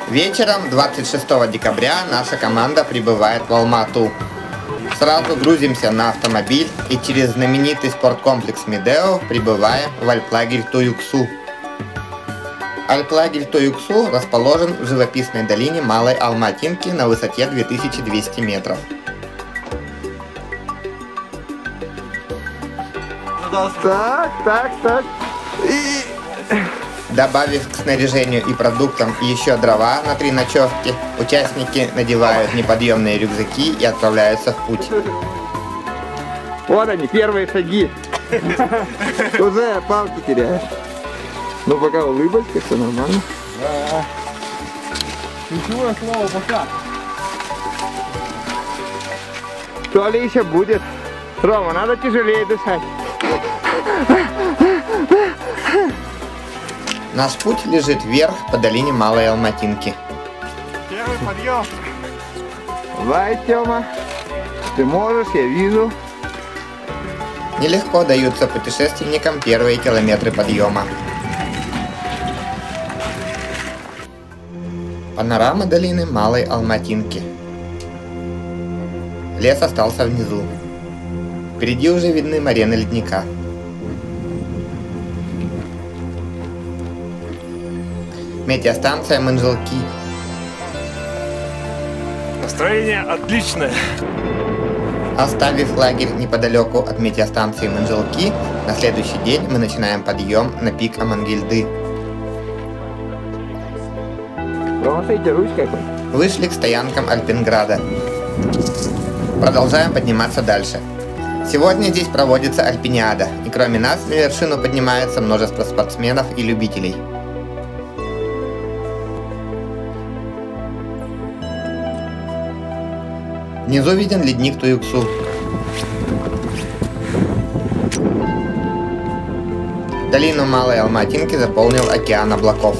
Вечером 26 декабря наша команда прибывает в Алма-Ату. Сразу грузимся на автомобиль и через знаменитый спорткомплекс Медео прибываем в альплагерь Туюксу. Альплагерь Туюксу расположен в живописной долине Малой Алматинки на высоте 2200 метров. Так. И... Добавив к снаряжению и продуктам еще дрова на 3 ночевки, участники надевают неподъемные рюкзаки и отправляются в путь. Вот они, первые шаги. Уже палки теряешь. Ну пока улыбочка, все нормально. Ключевое слово пока. То ли еще будет. Рома, надо тяжелее дышать. Наш путь лежит вверх по долине Малой Алматинки. Первый подъем. Давай, Тёма. Ты можешь, я вижу. Нелегко даются путешественникам первые километры подъема. Панорама долины Малой Алматинки. Лес остался внизу. Впереди уже видны морены ледника. Метеостанция Манжелки. Настроение отличное. Оставив лагерь неподалеку от метеостанции Манжелки, на следующий день мы начинаем подъем на пик Амангельды. Рома, смотрите, ручкой. Вышли к стоянкам Альпинграда. Продолжаем подниматься дальше. Сегодня здесь проводится Альпиниада, и кроме нас на вершину поднимается множество спортсменов и любителей. Внизу виден ледник Туюксу. Долину Малой Алматинки заполнил океан облаков.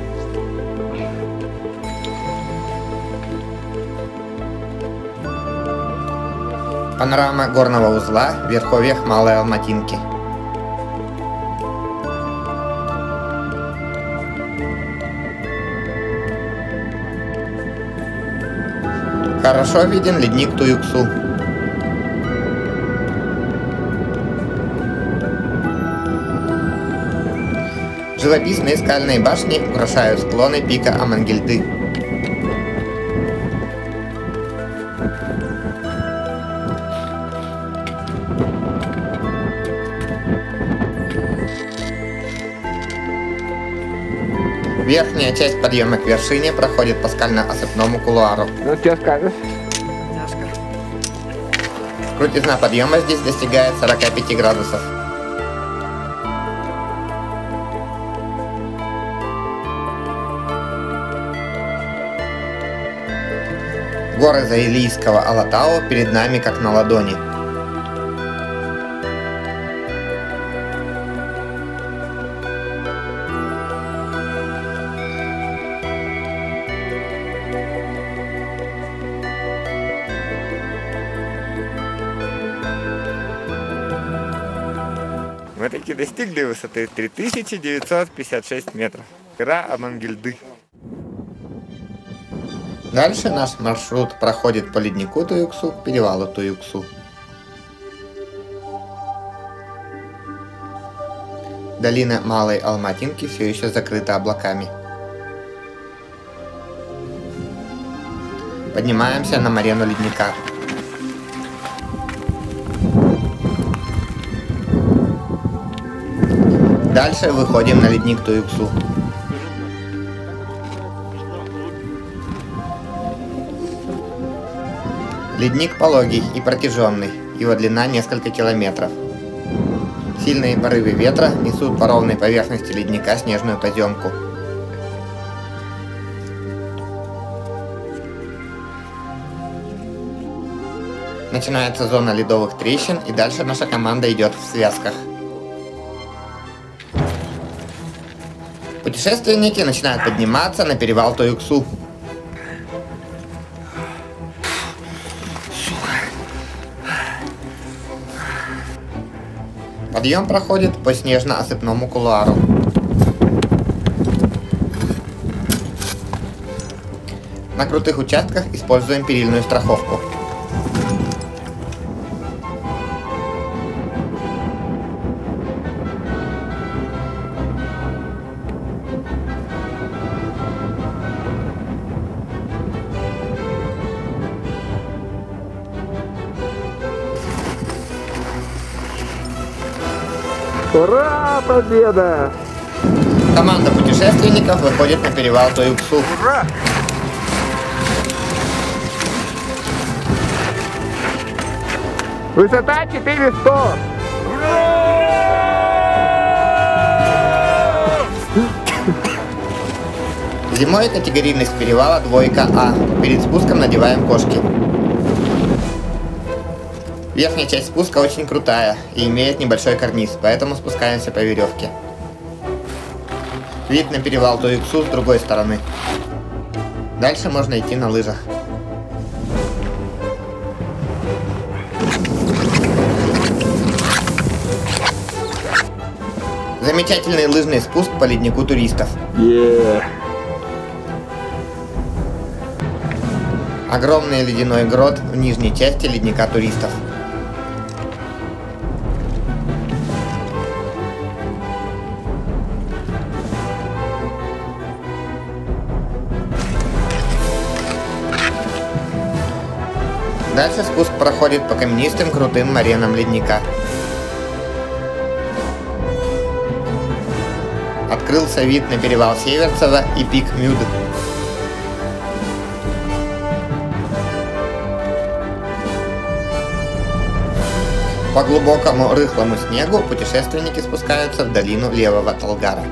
Панорама горного узла в верховьях Малой Алматинки. Хорошо виден ледник Туюксу. Живописные скальные башни украшают склоны пика Амангельды. Верхняя часть подъема к вершине проходит по скально-осыпному кулуару. Ну, что скажешь? Крутизна подъема здесь достигает 45 градусов. Горы Заилийского Алатау перед нами как на ладони. Мы таки достигли высоты 3956 метров. Гора Амангельды. Дальше наш маршрут проходит по леднику Туюксу к перевалу Туюксу. Долина Малой Алматинки все еще закрыта облаками. Поднимаемся на морену ледника. Дальше выходим на ледник Туюксу. Ледник пологий и протяженный, его длина несколько километров. Сильные порывы ветра несут по ровной поверхности ледника снежную поземку. Начинается зона ледовых трещин, и дальше наша команда идет в связках. Путешественники начинают подниматься на перевал Туюксу. Подъем проходит по снежно-осыпному кулуару. На крутых участках используем перильную страховку. Ура, победа! Команда путешественников выходит на перевал Туюксу. Ура! Высота 4100. Зимой категорийность перевала двойка А. Перед спуском надеваем кошки. Верхняя часть спуска очень крутая и имеет небольшой карниз, поэтому спускаемся по веревке. Вид на перевал Туюксу с другой стороны. Дальше можно идти на лыжах. Замечательный лыжный спуск по леднику туристов. Огромный ледяной грот в нижней части ледника туристов. Дальше спуск проходит по каменистым крутым моренам ледника. Открылся вид на перевал Северцево и пик Мюд. По глубокому рыхлому снегу путешественники спускаются в долину Левого Талгара.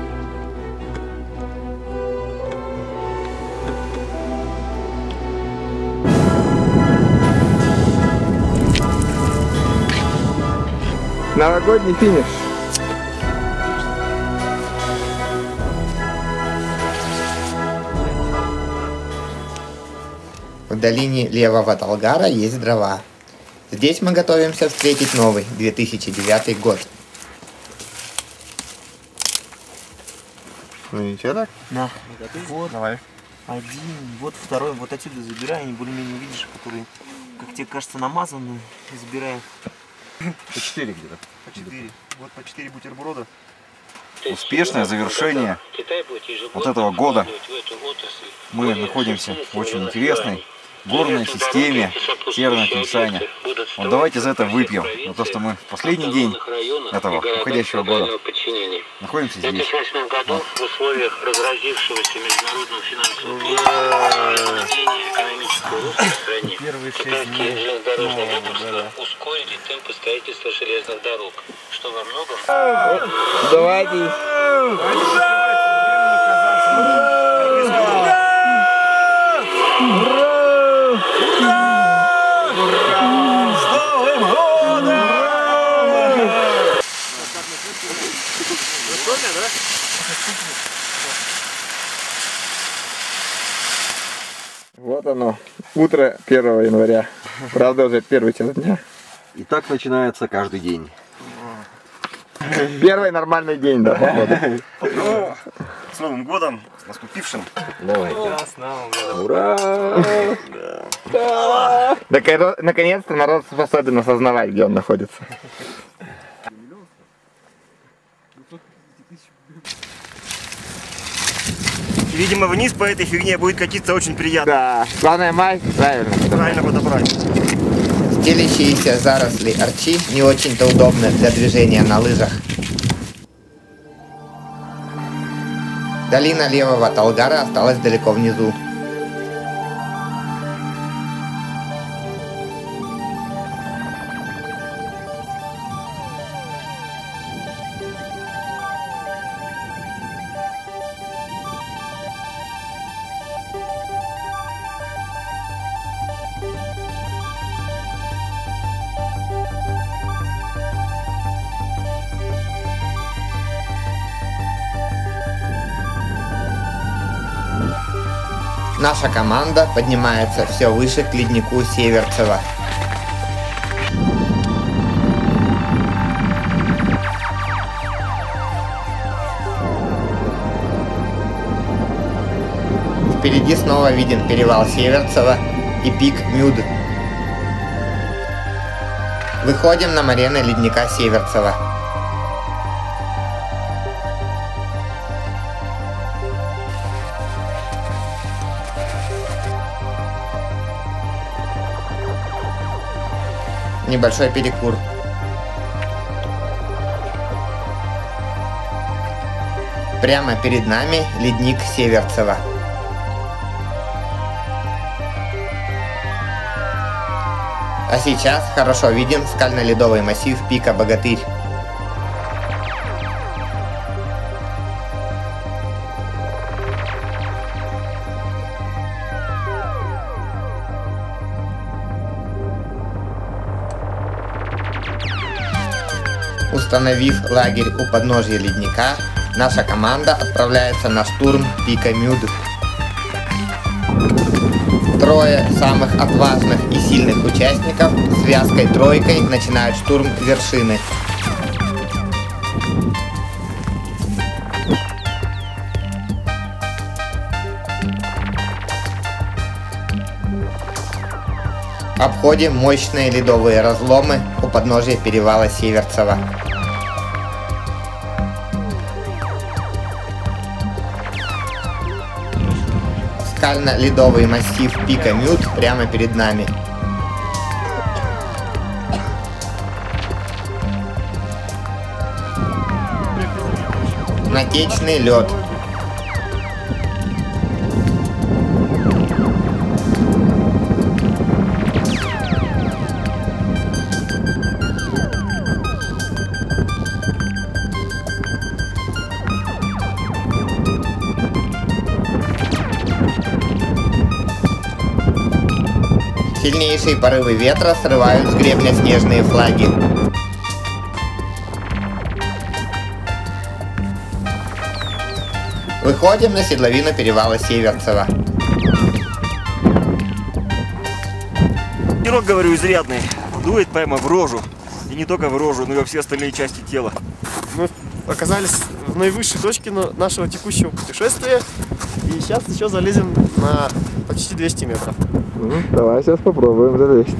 Новогодний финиш. В долине Левого Талгара есть дрова. Здесь мы готовимся встретить новый 2009 год. Ну ничего так? На. Вот. Давай. Один, вот второй, вот отсюда забирай, они более-менее, видишь, которые, как тебе кажется, намазаны, забираем. По 4 где-то. По 4. Вот по 4 бутерброда. Успешное завершение вот этого года. Мы находимся в очень интересной горной системе Северного Тяньшаня. Вот давайте за это выпьем. За то, что мы в последний день этого уходящего года находимся здесь. Вот. В условиях разразившегося международного финансового экономического роста в стране китайские железнодорожные ведомства ускорили темпы строительства железных дорог, что во многом... Давайте. Вот оно, утро 1 января. Правда, уже первый час дня. И так начинается каждый день. Первый нормальный день, да, походу. С Новым годом, с наступившим. Давай. Ура! Наконец-то народ способен осознавать, где он находится. Видимо, вниз по этой фигне будет катиться очень приятно. Да, главное май, правильно. Правильно подобрать. Стелящиеся заросли арчи не очень-то удобны для движения на лыжах. Долина Левого Талгара осталась далеко внизу. Наша команда поднимается все выше к леднику Северцево. Впереди снова виден перевал Северцево и пик Мюд. Выходим на морены ледника Северцево. Небольшой перекур. Прямо перед нами ледник Северцево. А сейчас хорошо виден скально-ледовый массив пика Богатырь. Установив лагерь у подножия ледника, наша команда отправляется на штурм пика Мюд. Трое самых отважных и сильных участников связкой тройкой начинают штурм вершины. Обходим мощные ледовые разломы у подножия перевала Северцево. Скально-ледовый массив пика Мюд прямо перед нами. Натечный лед. Сильнейшие порывы ветра срывают с гребня снежные флаги. Выходим на седловину перевала Северцево. Ветерок, говорю, изрядный. Дует прямо в рожу. И не только в рожу, но и во все остальные части тела. Мы оказались в наивысшей точке нашего текущего путешествия. И сейчас еще залезем на почти 200 метров. Давай сейчас попробуем залезть.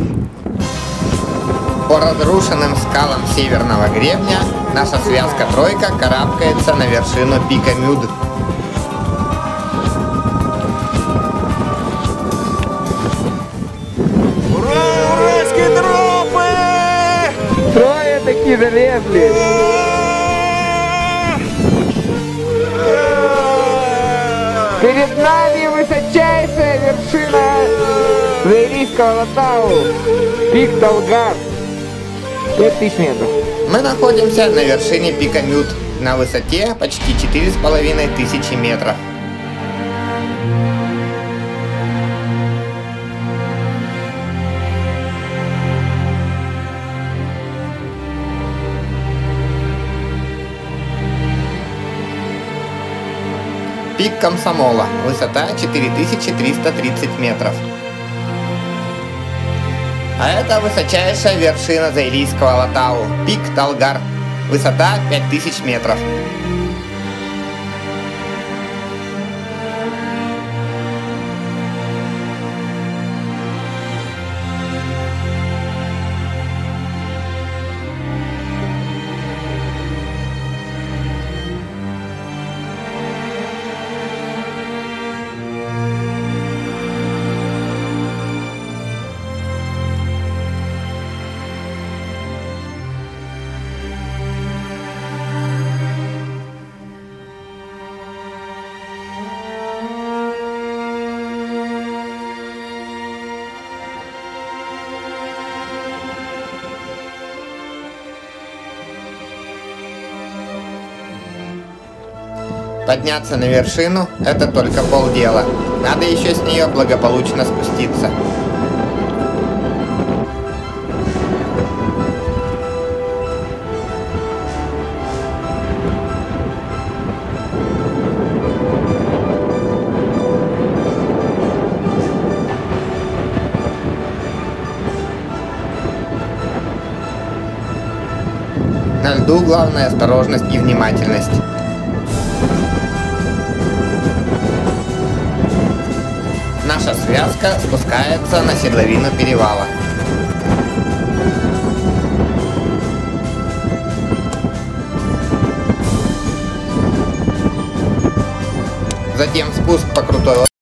По разрушенным скалам северного гребня наша связка тройка карабкается на вершину пика Мюд. Ура! Уральские тропы! Трое такие залезли. Перед нами высочайшая вершина Заирийского Алатау, пик Талгар, 5000 метров. Мы находимся на вершине пика Мюд на высоте почти 4500 метров. Пик Комсомола, высота 4330 метров. А это высочайшая вершина Заирийского Алатау, пик Талгар, высота 5000 метров. Подняться на вершину – это только полдела. Надо еще с нее благополучно спуститься. На льду главное осторожность и внимательность. наша связка спускается на седловину перевала. Затем спуск по крутой